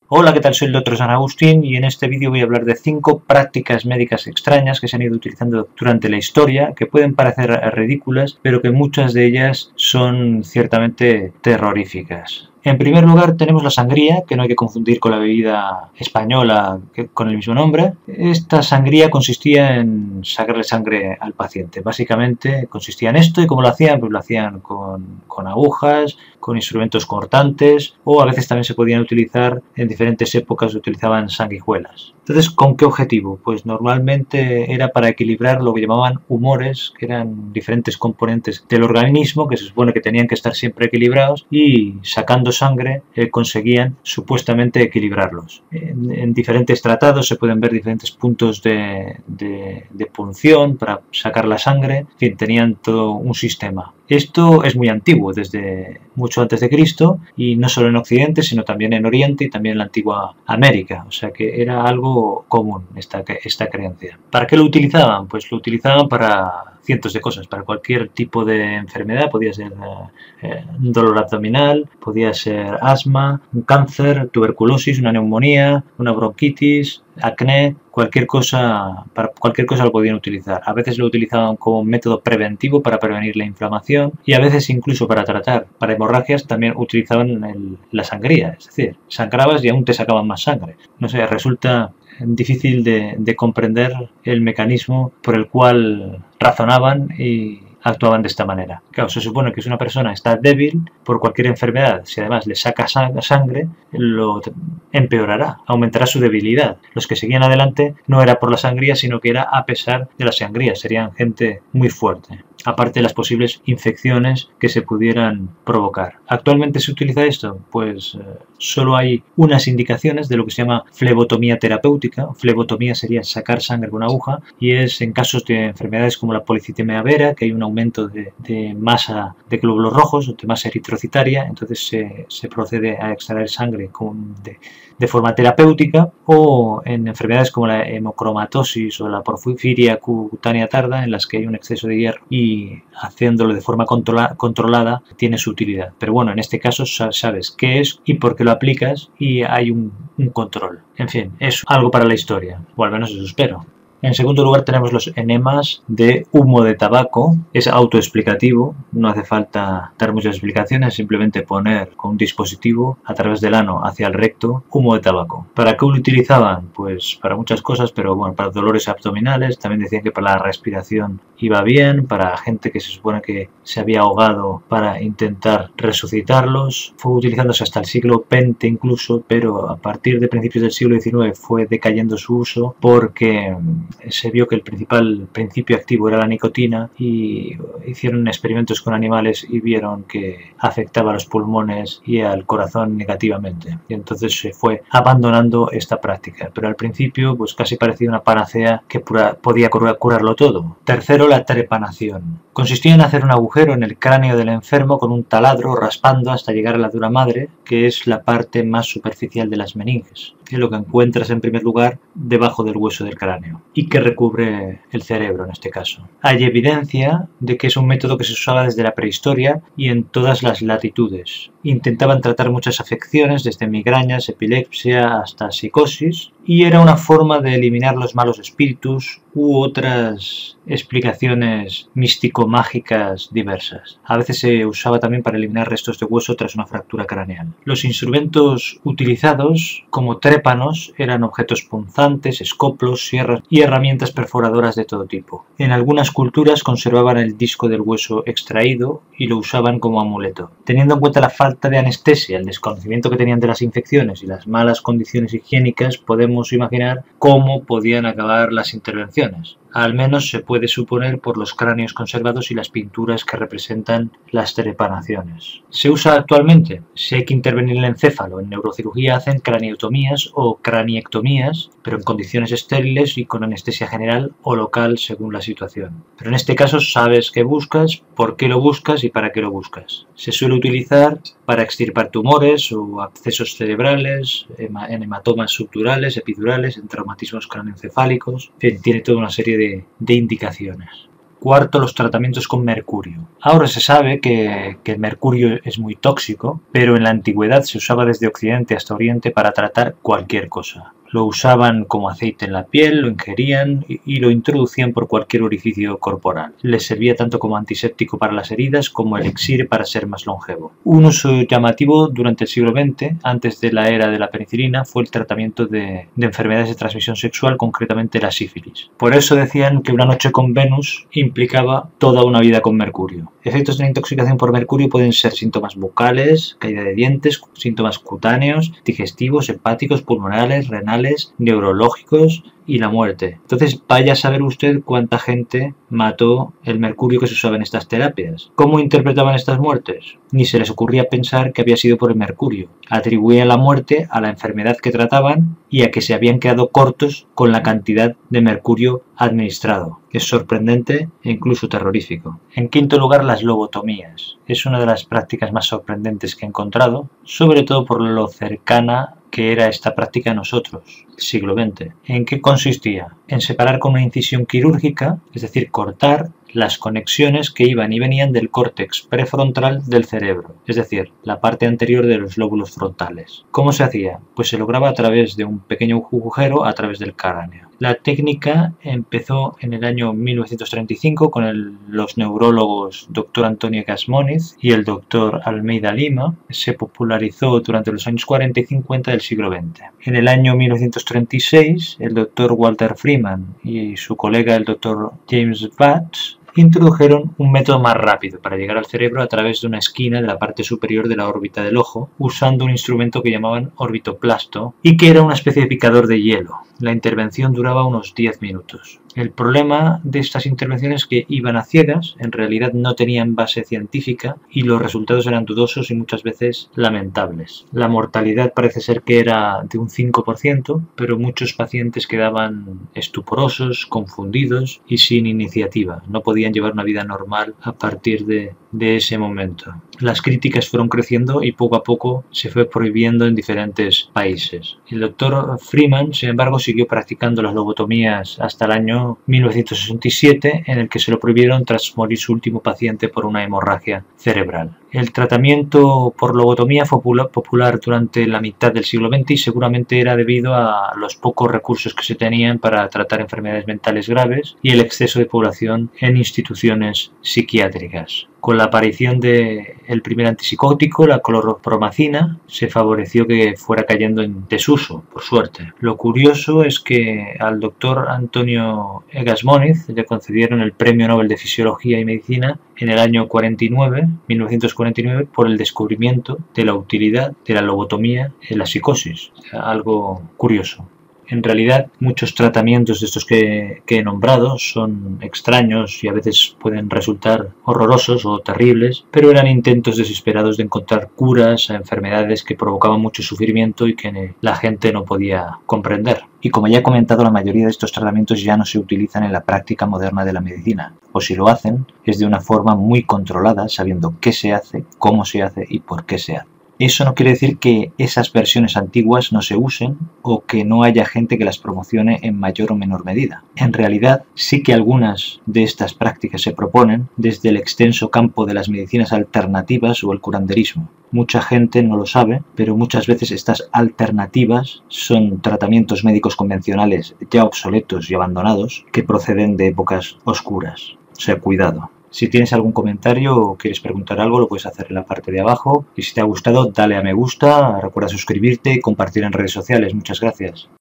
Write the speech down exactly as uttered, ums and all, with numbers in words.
Hola, ¿qué tal? Soy el doctor San Agustín y en este vídeo voy a hablar de cinco prácticas médicas extrañas que se han ido utilizando durante la historia, que pueden parecer ridículas, pero que muchas de ellas son ciertamente terroríficas. En primer lugar tenemos la sangría, que no hay que confundir con la bebida española con el mismo nombre. Esta sangría consistía en sacarle sangre al paciente. Básicamente consistía en esto. ¿Y cómo lo hacían? Pues lo hacían con, con agujas, con instrumentos cortantes, o a veces también se podían utilizar, en diferentes épocas se utilizaban sanguijuelas. Entonces, ¿con qué objetivo? Pues normalmente era para equilibrar lo que llamaban humores, que eran diferentes componentes del organismo que se supone que tenían que estar siempre equilibrados, y sacando sangre eh, conseguían supuestamente equilibrarlos. En, en diferentes tratados se pueden ver diferentes puntos de, de, de punción para sacar la sangre. En fin, tenían todo un sistema. Esto es muy antiguo, desde mucho antes de Cristo, y no solo en Occidente, sino también en Oriente y también en la antigua América. O sea que era algo común esta, esta creencia. ¿Para qué lo utilizaban? Pues lo utilizaban para cientos de cosas, para cualquier tipo de enfermedad. Podía ser eh, un dolor abdominal, podía ser asma, un cáncer, tuberculosis, una neumonía, una bronquitis, acné, cualquier cosa, para cualquier cosa lo podían utilizar. A veces lo utilizaban como método preventivo para prevenir la inflamación, y a veces incluso para tratar, para hemorragias también utilizaban el, la sangría, es decir, sangrabas y aún te sacaban más sangre. No sé, resulta difícil de, de comprender el mecanismo por el cual razonaban y actuaban de esta manera. Claro, se supone que si una persona está débil por cualquier enfermedad, si además le saca sangre, lo empeorará, aumentará su debilidad. Los que seguían adelante no era por la sangría, sino que era a pesar de la sangría. Serían gente muy fuerte, aparte de las posibles infecciones que se pudieran provocar. ¿Actualmente se utiliza esto? Pues eh, solo hay unas indicaciones de lo que se llama flebotomía terapéutica. Flebotomía sería sacar sangre con una aguja, y es en casos de enfermedades como la policitemia vera, que hay un aumento de, de masa de glóbulos rojos o de masa eritrocitaria. Entonces se, se procede a extraer sangre con, de, de forma terapéutica, o en enfermedades como la hemocromatosis o la porfiria cutánea tarda, en las que hay un exceso de hierro, y haciéndolo de forma controla, controlada tiene su utilidad. Pero bueno, en este caso sabes qué es y por qué lo aplicas, y hay un, un control. En fin, es algo para la historia, o al menos eso espero. En segundo lugar tenemos los enemas de humo de tabaco. Es autoexplicativo, no hace falta dar muchas explicaciones, simplemente poner con un dispositivo a través del ano hacia el recto humo de tabaco. ¿Para qué lo utilizaban? Pues para muchas cosas, pero bueno, para dolores abdominales, también decían que para la respiración iba bien, para gente que se supone que se había ahogado, para intentar resucitarlos. Fue utilizándose hasta el siglo veinte incluso, pero a partir de principios del siglo diecinueve fue decayendo su uso, porque se vio que el principal principio activo era la nicotina, y hicieron experimentos con animales y vieron que afectaba a los pulmones y al corazón negativamente, y entonces se fue abandonando esta práctica. Pero al principio pues casi parecía una panacea que pura, podía curar, curarlo todo. Tercero, la trepanación. Consistía en hacer un agujero en el cráneo del enfermo con un taladro, raspando hasta llegar a la dura madre, que es la parte más superficial de las meninges, que es lo que encuentras en primer lugar debajo del hueso del cráneo y que recubre el cerebro en este caso. Hay evidencia de que es un método que se usaba desde la prehistoria y en todas las latitudes. Intentaban tratar muchas afecciones, desde migrañas, epilepsia hasta psicosis, y era una forma de eliminar los malos espíritus u otras explicaciones místico-mágicas diversas. A veces se usaba también para eliminar restos de hueso tras una fractura craneal. Los instrumentos utilizados como trépanos eran objetos punzantes, escoplos, sierras y herramientas perforadoras de todo tipo. En algunas culturas conservaban el disco del hueso extraído y lo usaban como amuleto. Teniendo en cuenta la falta de anestesia, el desconocimiento que tenían de las infecciones y las malas condiciones higiénicas, podemos imaginar cómo podían acabar las intervenciones. Al menos se puede suponer por los cráneos conservados y las pinturas que representan las trepanaciones. ¿Se usa actualmente? Si hay que intervenir el encéfalo, en neurocirugía hacen craniotomías o craniectomías, pero en condiciones estériles y con anestesia general o local según la situación. Pero en este caso sabes qué buscas, por qué lo buscas y para qué lo buscas. Se suele utilizar para extirpar tumores o abscesos cerebrales, en hematomas subdurales, epidurales, en traumatismos craneoencefálicos. En fin, tiene toda una serie de, de indicaciones. Cuarto, los tratamientos con mercurio. Ahora se sabe que, que el mercurio es muy tóxico, pero en la antigüedad se usaba desde Occidente hasta Oriente para tratar cualquier cosa. Lo usaban como aceite en la piel, lo ingerían y lo introducían por cualquier orificio corporal. Les servía tanto como antiséptico para las heridas como elixir para ser más longevo. Un uso llamativo durante el siglo veinte, antes de la era de la penicilina, fue el tratamiento de, de enfermedades de transmisión sexual, concretamente la sífilis. Por eso decían que una noche con Venus implicaba toda una vida con mercurio. Efectos de la intoxicación por mercurio pueden ser síntomas bucales, caída de dientes, síntomas cutáneos, digestivos, hepáticos, pulmonares, renales, neurológicos y la muerte. Entonces vaya a saber usted cuánta gente mató el mercurio que se usaba en estas terapias. ¿Cómo interpretaban estas muertes? Ni se les ocurría pensar que había sido por el mercurio. Atribuían la muerte a la enfermedad que trataban y a que se habían quedado cortos con la cantidad de mercurio administrado. Es sorprendente e incluso terrorífico. En quinto lugar, las lobotomías. Es una de las prácticas más sorprendentes que he encontrado, sobre todo por lo cercana que era esta práctica a nosotros, el siglo veinte. ¿En qué consistía? En separar con una incisión quirúrgica, es decir, cortar las conexiones que iban y venían del córtex prefrontal del cerebro, es decir, la parte anterior de los lóbulos frontales. ¿Cómo se hacía? Pues se lograba a través de un pequeño agujero a través del cráneo. La técnica empezó en el año mil novecientos treinta y cinco con el, los neurólogos doctor Antonio Egas Moniz y el doctor Almeida Lima. Se popularizó durante los años cuarenta y cincuenta del siglo veinte. En el año mil novecientos treinta y seis, el doctor Walter Freeman y su colega el doctor James Batts introdujeron un método más rápido para llegar al cerebro a través de una esquina de la parte superior de la órbita del ojo, usando un instrumento que llamaban orbitoplasto y que era una especie de picador de hielo. La intervención duraba unos diez minutos. El problema de estas intervenciones es que iban a ciegas, en realidad no tenían base científica y los resultados eran dudosos y muchas veces lamentables. La mortalidad parece ser que era de un cinco por ciento, pero muchos pacientes quedaban estuporosos, confundidos y sin iniciativa. No podían llevar una vida normal a partir de, de ese momento. Las críticas fueron creciendo y poco a poco se fue prohibiendo en diferentes países. El doctor Freeman, sin embargo, siguió practicando las lobotomías hasta el año mil novecientos sesenta y siete, en el que se lo prohibieron tras morir su último paciente por una hemorragia cerebral. El tratamiento por lobotomía fue popular durante la mitad del siglo veinte y seguramente era debido a los pocos recursos que se tenían para tratar enfermedades mentales graves y el exceso de población en instituciones psiquiátricas. Con la aparición del primer antipsicótico, la clorpromacina, se favoreció que fuera cayendo en desuso, por suerte. Lo curioso es que al doctor Antonio Egas Moniz le concedieron el Premio Nobel de Fisiología y Medicina en el año cuarenta y nueve, mil novecientos cuarenta y nueve, por el descubrimiento de la utilidad de la lobotomía en la psicosis. Algo curioso. En realidad, muchos tratamientos de estos que, que he nombrado son extraños y a veces pueden resultar horrorosos o terribles, pero eran intentos desesperados de encontrar curas a enfermedades que provocaban mucho sufrimiento y que la gente no podía comprender. Y como ya he comentado, la mayoría de estos tratamientos ya no se utilizan en la práctica moderna de la medicina, o si lo hacen, es de una forma muy controlada, sabiendo qué se hace, cómo se hace y por qué se hace. Eso no quiere decir que esas versiones antiguas no se usen o que no haya gente que las promocione en mayor o menor medida. En realidad, sí que algunas de estas prácticas se proponen desde el extenso campo de las medicinas alternativas o el curanderismo. Mucha gente no lo sabe, pero muchas veces estas alternativas son tratamientos médicos convencionales ya obsoletos y abandonados que proceden de épocas oscuras. O sea, cuidado. Si tienes algún comentario o quieres preguntar algo, lo puedes hacer en la parte de abajo. Y si te ha gustado, dale a me gusta, recuerda suscribirte y compartir en redes sociales. Muchas gracias.